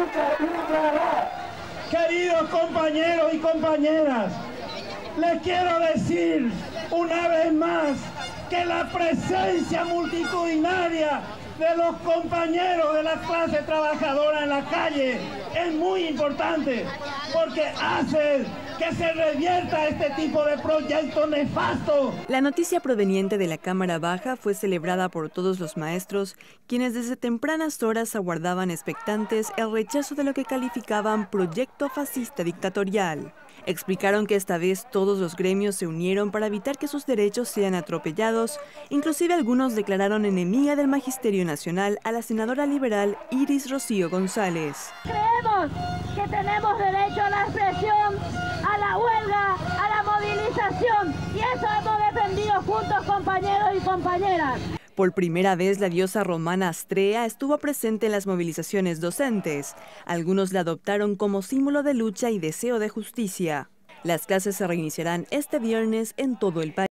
Queridos compañeros y compañeras, les quiero decir una vez más que la presencia multitudinaria de los compañeros de la clase trabajadora en la calle es muy importante, porque hace que se revierta este tipo de proyectos nefastos. La noticia proveniente de la Cámara Baja fue celebrada por todos los maestros, quienes desde tempranas horas aguardaban expectantes el rechazo de lo que calificaban proyecto fascista dictatorial. Explicaron que esta vez todos los gremios se unieron para evitar que sus derechos sean atropellados, inclusive algunos declararon enemiga del Magisterio Nacional a la senadora liberal Iris Rocío González. Creemos que tenemos derecho a la expresión, a la huelga, a la movilización, y eso hemos defendido juntos, compañeros y compañeras. Por primera vez, la diosa romana Astrea estuvo presente en las movilizaciones docentes. Algunos la adoptaron como símbolo de lucha y deseo de justicia. Las clases se reiniciarán este viernes en todo el país.